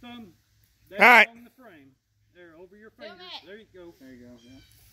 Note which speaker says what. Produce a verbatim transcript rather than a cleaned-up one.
Speaker 1: thumb
Speaker 2: All right.
Speaker 1: along the frame. There, over your fingers. There you go.
Speaker 3: There you go. Yeah.